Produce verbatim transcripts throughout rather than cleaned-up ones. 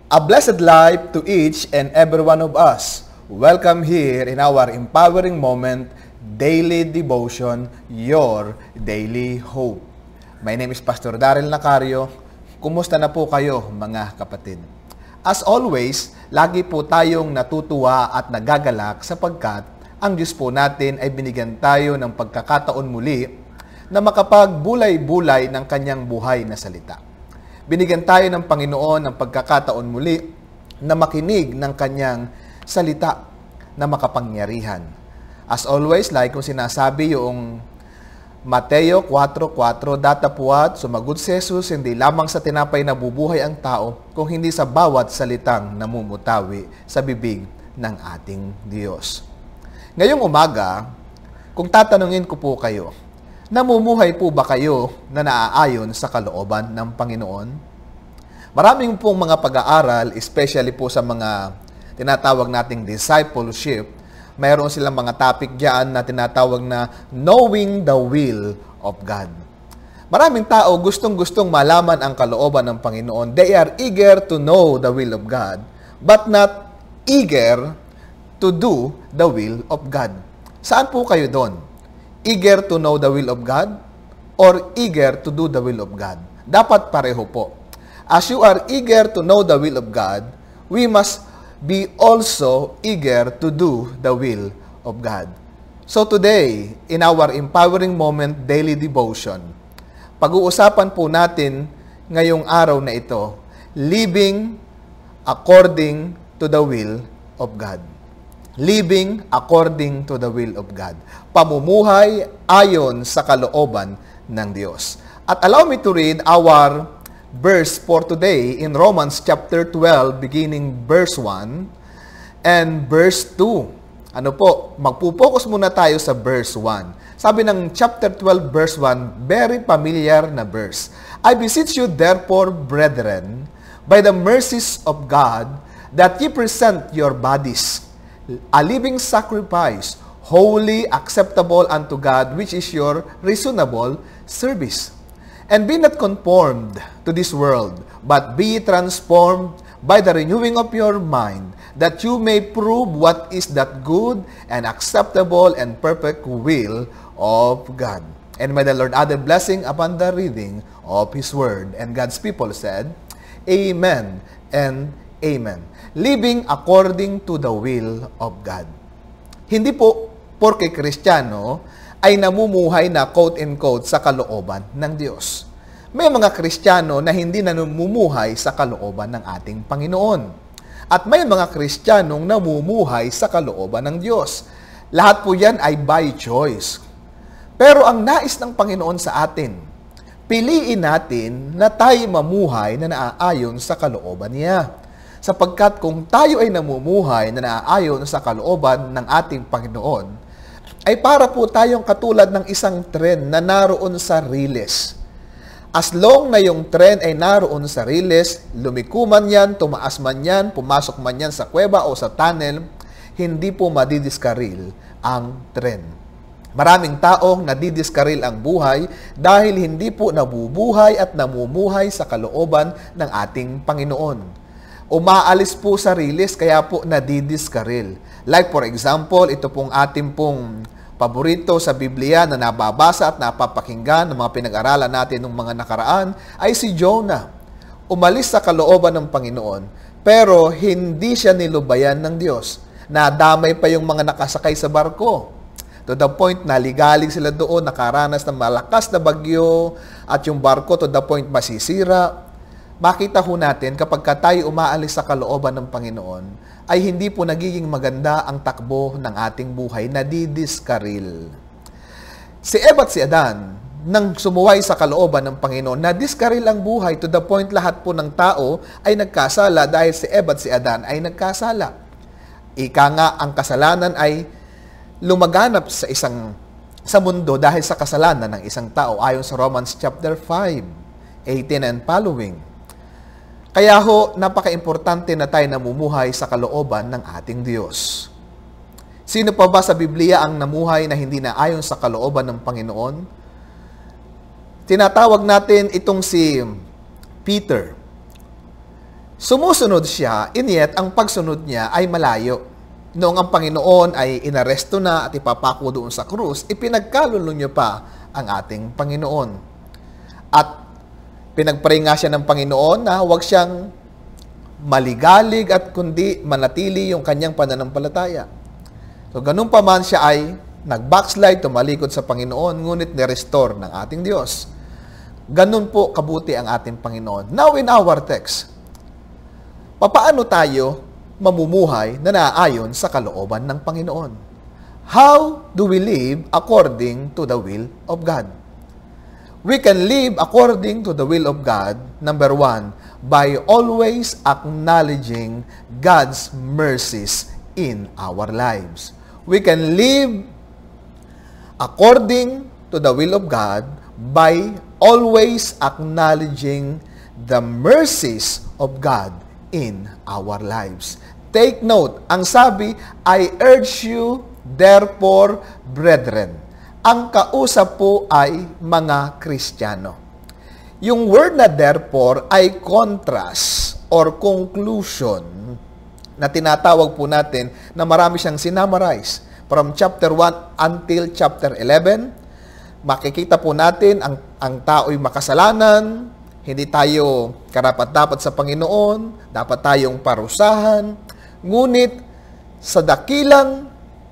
A blessed life to each and every one of us. Welcome here in our empowering moment, daily devotion, your daily hope. My name is Pastor Daryl Nacario. Kumusta na po kayo, mga kapatid? As always, lagi po tayong natutuwa at nagagalak sapagkat ang Diyos po natin ay binigyan tayo ng pagkakataon muli na makapagbulay-bulay ng kanyang buhay na salita. Binigyan tayo ng Panginoon ng pagkakataon muli na makinig ng kanyang salita na makapangyarihan. As always, like kung sinasabi yung Mateo four four, datapwat, sumagot si Jesus, hindi lamang sa tinapay na bubuhay ang tao, kung hindi sa bawat salitang namumutawi sa bibig ng ating Diyos. Ngayong umaga, kung tatanungin ko po kayo, namumuhay po ba kayo na naaayon sa kalooban ng Panginoon? Maraming pong mga pag-aaral, especially po sa mga tinatawag nating discipleship, mayroon silang mga topic diyan na tinatawag na knowing the will of God. Maraming tao gustong-gustong malaman ang kalooban ng Panginoon. They are eager to know the will of God, but not eager to do the will of God. Saan po kayo doon? Eager to know the will of God or eager to do the will of God? Dapat pareho po. As you are eager to know the will of God, we must be also eager to do the will of God. So today, in our empowering moment daily devotion, pag-uusapan po natin ngayong araw na ito, living according to the will of God. Living according to the will of God. Pamumuhay ayon sa kalooban ng Diyos. At allow me to read our verse for today in Romans chapter twelve, beginning verse one and verse two. Ano po? Magpupokus muna tayo sa verse one. Sabi ng chapter twelve, verse one, very familiar na verse. I beseech you therefore, brethren, by the mercies of God, that ye present your bodies a living sacrifice, holy, acceptable unto God, which is your reasonable service. And be not conformed to this world, but be transformed by the renewing of your mind, that you may prove what is that good and acceptable and perfect will of God. And may the Lord add a blessing upon the reading of His word. And God's people said, Amen and Amen. Living according to the will of God. Hindi po porke Kristiyano ay namumuhay na quote-unquote sa kalooban ng Diyos. May mga Kristiyano na hindi namumuhay sa kalooban ng ating Panginoon. At may mga Kristiyanong namumuhay sa kalooban ng Diyos. Lahat po yan ay by choice. Pero ang nais ng Panginoon sa atin, piliin natin na tayo mamuhay na naaayon sa kalooban niya. Sapagkat kung tayo ay namumuhay na naaayon sa kalooban ng ating Panginoon, ay para po tayong katulad ng isang tren na naroon sa riles. As long na yung tren ay naroon sa riles, lumiko man yan, tumaas man yan, pumasok man yan sa kuweba o sa tunnel, hindi po madidiskaril ang tren. Maraming taong nadidiskaril ang buhay dahil hindi po nabubuhay at namumuhay sa kalooban ng ating Panginoon. Umaalis po sa riles, kaya po nadidiskaril. Like for example, ito pong ating pong paborito sa Biblia na nababasa at napapakinggan ng mga pinag-aralan natin ng mga nakaraan ay si Jonah. Umalis sa kalooban ng Panginoon, pero hindi siya nilubayan ng Diyos. Nadamay pa yung mga nakasakay sa barko. To the point na ligalig sila doon, nakaranas ng malakas na bagyo at yung barko to the point masisira. Makita ho natin kapag tayo umaalis sa kalooban ng Panginoon, ay hindi po nagiging maganda ang takbo ng ating buhay, nadidiskaril. Si Eva at si Adan, nang sumuway sa kalooban ng Panginoon, nadiskaril ang buhay to the point lahat po ng tao ay nagkasala dahil si Eva at si Adan ay nagkasala. Ika nga, ang kasalanan ay lumaganap sa isang sa mundo dahil sa kasalanan ng isang tao ayon sa Romans chapter five, eighteen and following. Kaya ho, napaka-importante na tayo namumuhay sa kalooban ng ating Diyos. Sino pa ba sa Biblia ang namuhay na hindi na ayon sa kalooban ng Panginoon? Tinatawag natin itong si Peter. Sumusunod siya, and yet ang pagsunod niya ay malayo. Noong ang Panginoon ay inaresto na at ipapako doon sa krus, ipinagkaloob niya pa ang ating Panginoon. At pinagpray nga siya ng Panginoon na huwag siyang maligalig at kundi manatili yung kanyang pananampalataya. So ganun pa man siya ay nag-backslide, tumalikod sa Panginoon, ngunit ni-restore ng ating Diyos. Ganun po kabuti ang ating Panginoon. Now in our text, papaano tayo mamumuhay na naaayon sa kalooban ng Panginoon? How do we live according to the will of God? We can live according to the will of God, number one, by always acknowledging God's mercies in our lives. We can live according to the will of God by always acknowledging the mercies of God in our lives. Take note, ang sabi, I urge you, therefore, brethren. Ang kausap po ay mga Kristiyano. Yung word na therefore ay contrast or conclusion na tinatawag po natin na marami siyang sinamarize. From chapter one until chapter eleven, makikita po natin ang, ang tao'y makasalanan, hindi tayo karapat-dapat sa Panginoon, dapat tayong parusahan, ngunit sa dakilang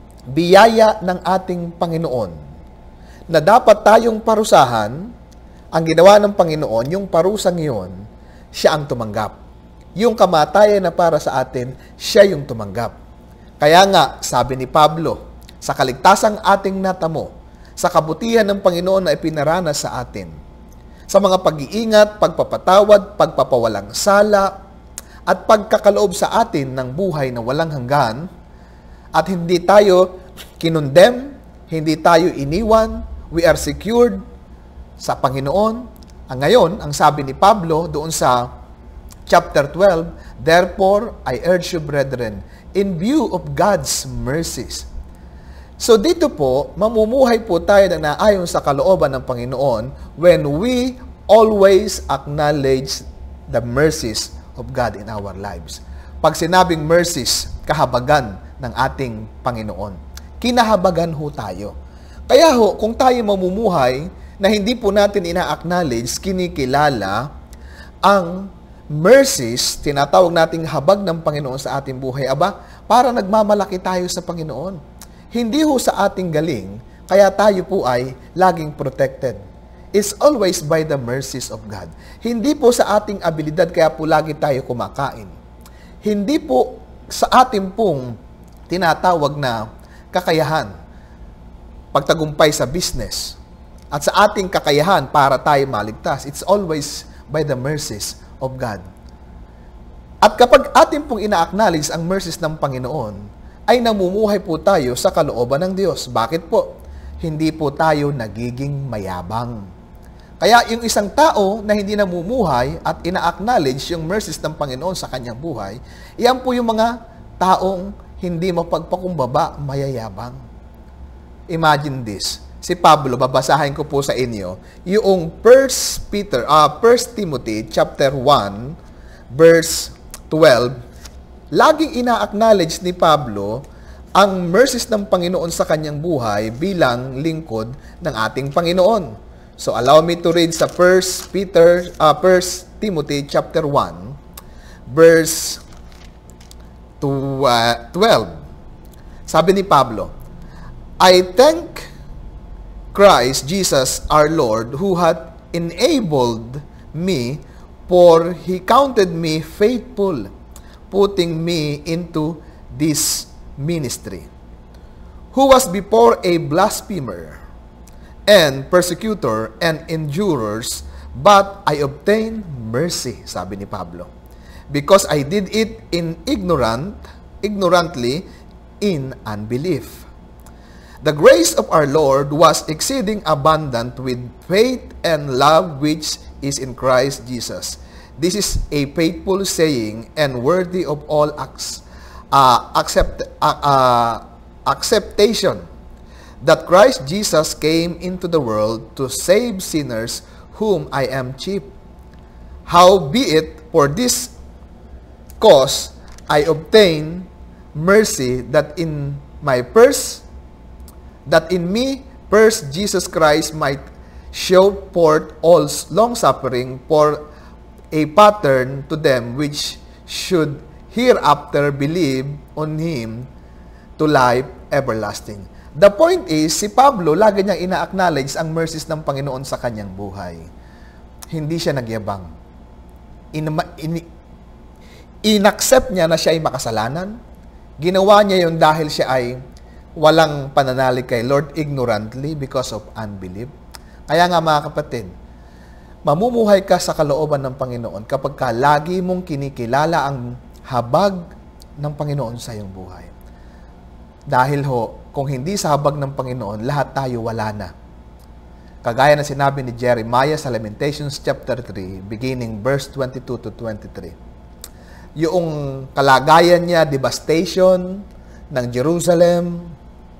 biyaya ng ating Panginoon, na dapat tayong parusahan, ang ginawa ng Panginoon, yung parusang iyon, siya ang tumanggap. Yung kamatayan na para sa atin, siya yung tumanggap. Kaya nga, sabi ni Pablo, sa kaligtasang ating natamo, sa kabutihan ng Panginoon na ipinaranas sa atin, sa mga pag-iingat, pagpapatawad, pagpapawalang sala, at pagkakaloob sa atin ng buhay na walang hanggan, at hindi tayo kinundem, hindi tayo iniwan, we are secured sa Panginoon. Ang ngayon, ang sabi ni Pablo doon sa chapter twelve, therefore, I urge you, brethren, in view of God's mercies. So dito po, mamumuhay po tayo na naayon sa kalooban ng Panginoon when we always acknowledge the mercies of God in our lives. Pag sinabing mercies, kahabagan ng ating Panginoon. Kinahabagan ho tayo. Kaya ho, kung tayo mamumuhay na hindi po natin ina-acknowledge, kinikilala ang mercies, tinatawag nating habag ng Panginoon sa ating buhay, aba, para nagmamalaki tayo sa Panginoon. Hindi ho sa ating galing, kaya tayo po ay laging protected. It's always by the mercies of God. Hindi po sa ating abilidad, kaya po lagi tayo kumakain. Hindi po sa ating pong tinatawag na kakayahan, pagtagumpay sa business, at sa ating kakayahan para tayo maligtas. It's always by the mercies of God. At kapag ating pong ina-acknowledge ang mercies ng Panginoon, ay namumuhay po tayo sa kalooban ng Diyos. Bakit po? Hindi po tayo nagiging mayabang. Kaya yung isang tao na hindi namumuhay at ina-acknowledge yung mercies ng Panginoon sa kanyang buhay, iyan po yung mga taong hindi mapagpakumbaba, mayayabang. Imagine this. Si Pablo, babasahin ko po sa inyo, yung First Peter, uh, First Timothy chapter one, verse twelve, laging ina-acknowledge ni Pablo ang mercies ng Panginoon sa kanyang buhay bilang lingkod ng ating Panginoon. So allow me to read sa First Peter, uh, First Timothy chapter one, verse twelve. Sabi ni Pablo, I thank Christ Jesus our Lord, who hath enabled me, for he counted me faithful, putting me into this ministry, who was before a blasphemer, and persecutor, and endurers, but I obtained mercy, sabi ni Pablo, because I did it in ignorant, ignorantly, in unbelief. The grace of our Lord was exceeding abundant with faith and love which is in Christ Jesus. This is a faithful saying and worthy of all acts, uh, accept, uh, uh, acceptation, that Christ Jesus came into the world to save sinners, whom I am chief. Howbeit, for this cause I obtain mercy that in my first, that in me first Jesus Christ might show forth all long-suffering for a pattern to them which should hereafter believe on Him to life everlasting. The point is, si Pablo, lagi niyang ina-acknowledge ang mercies ng Panginoon sa kanyang buhay. Hindi siya nagyabang. In, in, in-accept niya na siya ay makasalanan. Ginawa niya yun dahil siya ay walang pananalig kay Lord ignorantly because of unbelief. Kaya nga mga kapatid, mamumuhay ka sa kalooban ng Panginoon kapag ka lagi mong kinikilala ang habag ng Panginoon sa iyong buhay. Dahil ho, kung hindi sa habag ng Panginoon, lahat tayo wala na. Kagaya na sinabi ni Jeremiah sa Lamentations chapter three, beginning verse twenty-two to twenty-three. Yung kalagayan niya, devastation ng Jerusalem,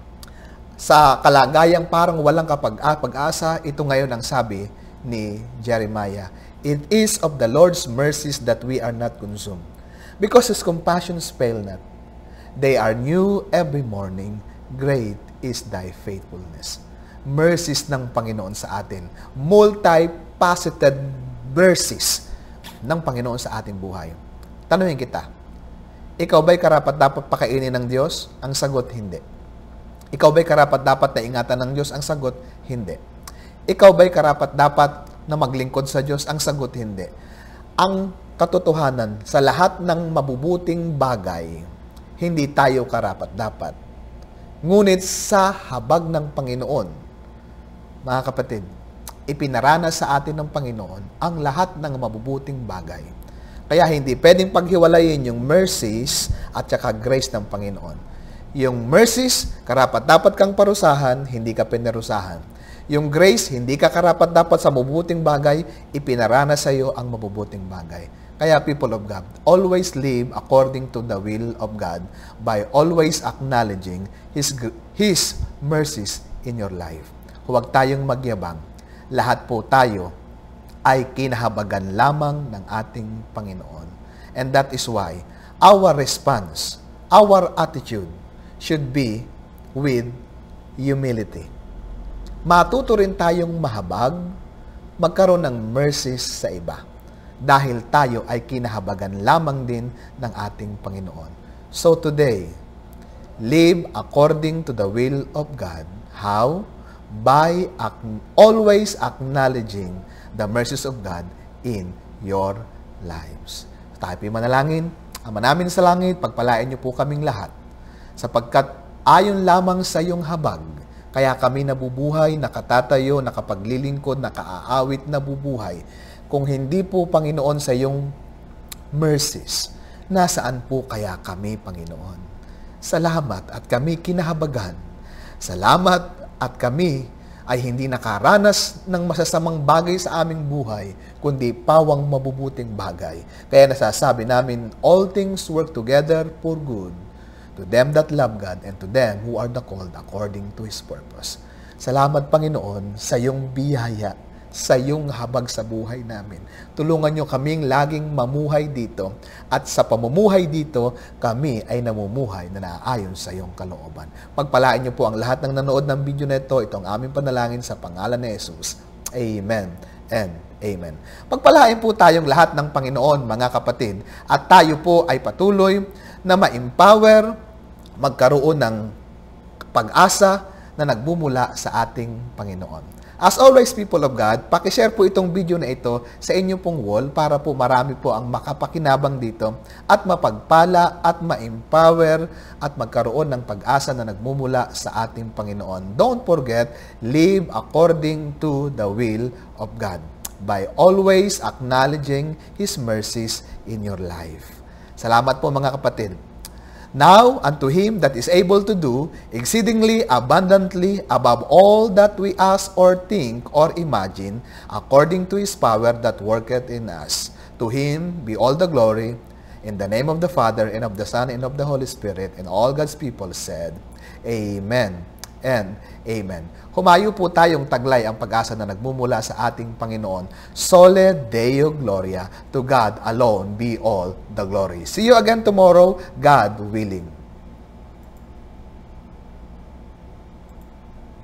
sa kalagayang parang walang kapag-asa, ito ngayon ang sabi ni Jeremiah, "It is of the Lord's mercies that we are not consumed, because His compassions fail not. They are new every morning. Great is Thy faithfulness." Mercies ng Panginoon sa atin. Multifaceted mercies ng Panginoon sa ating buhay. Tanungin kita, ikaw ba'y karapat-dapat pakainin ng Diyos? Ang sagot, hindi. Ikaw ba'y karapat-dapat na ingatan ng Diyos? Ang sagot, hindi. Ikaw ba'y karapat-dapat na maglingkod sa Diyos? Ang sagot, hindi. Ang katotohanan, sa lahat ng mabubuting bagay, hindi tayo karapat-dapat. Ngunit sa habag ng Panginoon, mga kapatid, ipinaranas sa atin ng Panginoon ang lahat ng mabubuting bagay. Kaya hindi pwedeng paghiwalayin yung mercies at saka grace ng Panginoon. Yung mercies, karapat-dapat kang parusahan, hindi ka pinarusahan. Yung grace, hindi ka karapat-dapat sa mabubuting bagay, ipinaranas sa iyo ang mabubuting bagay. Kaya people of God, always live according to the will of God by always acknowledging His, His mercies in your life. Huwag tayong magyabang. Lahat po tayo ay kinahabagan lamang ng ating Panginoon. And that is why our response, our attitude should be with humility. Matuto rin tayong mahabag, magkaroon ng mercies sa iba. Dahil tayo ay kinahabagan lamang din ng ating Panginoon. So today, live according to the will of God. How? By always acknowledging the mercies of God in your lives. Tayo po'y manalangin. Ama namin sa langit, pagpalain niyo po kaming lahat. Sapagkat ayon lamang sa iyong habag, kaya kami nabubuhay, nakatatayo, nakapaglilingkod, nakaaawit, nabubuhay. Kung hindi po, Panginoon, sa iyong mercies, nasaan po kaya kami, Panginoon? Salamat at kami kinahabagan. Salamat at kami ay hindi nakaranas ng masasamang bagay sa aming buhay, kundi pawang mabubuting bagay. Kaya nasasabi namin, all things work together for good to them that love God and to them who are the called according to His purpose. Salamat, Panginoon, sa iyong biyaya, sa iyong habag sa buhay namin. Tulungan niyo kaming laging mamuhay dito at sa pamumuhay dito, kami ay namumuhay na naaayon sa iyong kalooban. Pagpalain niyo po ang lahat ng nanood ng video na ito. Ito ang aming panalangin sa pangalan ni Jesus. Amen and amen. Pagpalain po tayong lahat ng Panginoon, mga kapatid, at tayo po ay patuloy na ma-empower, magkaroon ng pag-asa na nagbumula sa ating Panginoon. As always, people of God, pakishare po itong video na ito sa inyo pong wall para po marami po ang makapakinabang dito at mapagpala at ma-empower at magkaroon ng pag-asa na nagmumula sa ating Panginoon. Don't forget, live according to the will of God by always acknowledging His mercies in your life. Salamat po mga kapatid. Now, unto Him that is able to do exceedingly abundantly above all that we ask or think or imagine, according to His power that worketh in us. To Him be all the glory, in the name of the Father, and of the Son, and of the Holy Spirit, and all God's people said, Amen and Amen. Humayo po tayong taglay ang pag-asa na nagmumula sa ating Panginoon. Sole Deo Gloria. To God alone be all the glory. See you again tomorrow, God willing.